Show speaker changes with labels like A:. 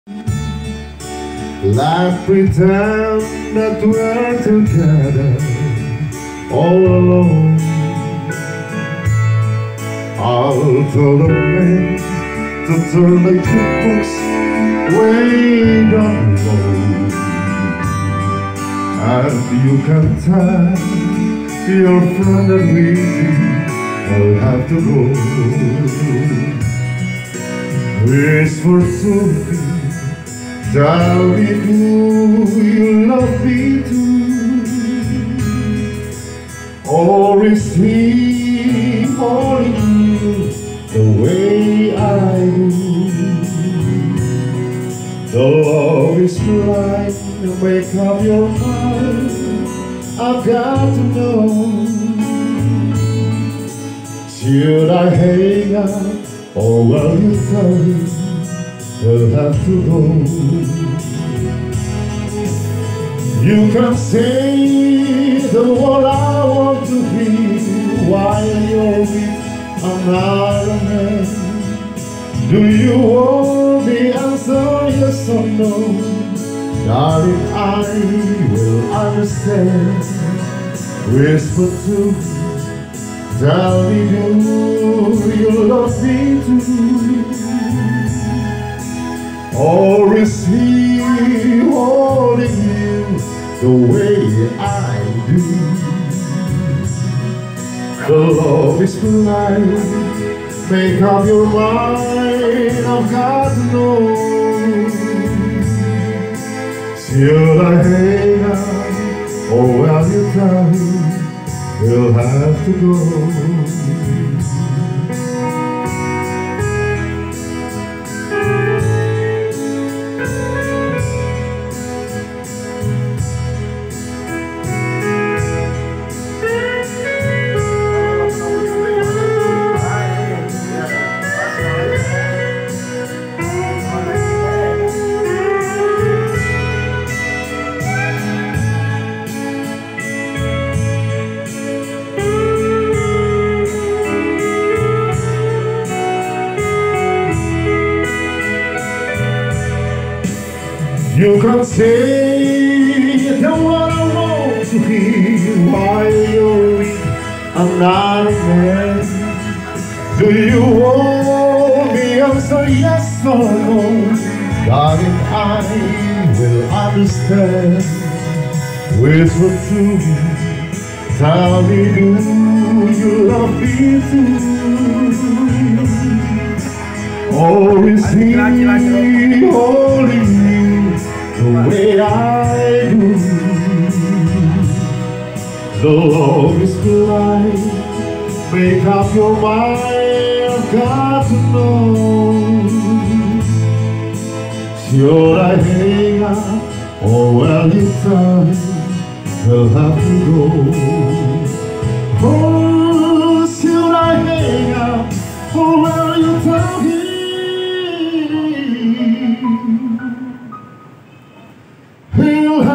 A: Like pretend that we're together all alone. I'll tell the man to turn the jukebox way down low, and you can tell your friend and me I'll have to go. Whisper to me, tell me, do you love me too? Or is he calling you the way I do? The love is blind, make up your mind, I've got to know. Should I hang up, or will you tell me we'll have to go? You can say the word I want to hear while you're with another man. Do you want the answer, yes or no? Darling, I will understand. Whisper to me, tell me, do you love me too? Or is he holding you the way I do? The love is blind, make up your mind, I've got to know. Should I hang up, or will you tell me we'll have to go? You can say the what I want to hear while you're with another man. Do you want the answer, yes or no? Darling, I will understand. Whisper to me, tell me, do you love me too? Or is he holding you the way I do? The love is blind, make up your mind, I've got to know. Should I hang up, or will you tell me we'll have to go? Oh, should I hang up, or will you tell me we'll